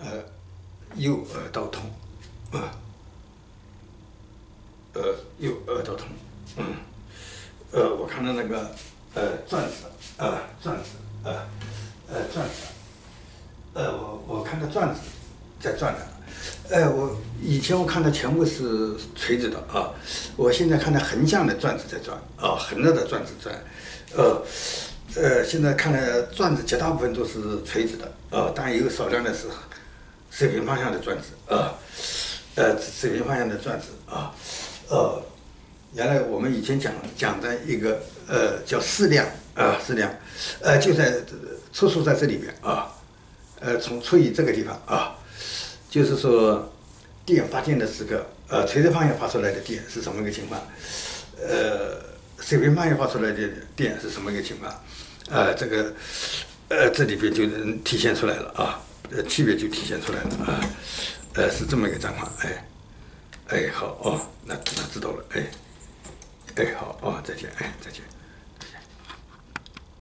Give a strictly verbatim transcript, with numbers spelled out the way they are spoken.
呃，右耳道痛，呃，呃，右耳道痛，嗯，呃，我看到那个呃钻子，呃钻子，呃呃钻子，呃我我看到钻子在转的，呃我以前我看到全部是垂直的啊，我现在看到横向的钻子在转啊，横着的钻子转，呃。呃，现在看来转子绝大部分都是垂直的，呃，当然也有少量的是水平方向的转子，啊，呃，水平方向的转子啊，呃，原来我们以前讲讲的一个呃叫矢量啊，矢量，呃，就在出处在这里面啊，呃，从出于这个地方啊，就是说电发电的时刻，呃，垂直方向发出来的电是什么一个情况？呃，水平方向发出来的电是什么一个情况？呃，这个，呃，这里边就能体现出来了啊，呃，区别就体现出来了啊，呃，是这么一个状况，哎，哎，好哦，那那知道了，哎，哎，好哦，再见，哎，再见。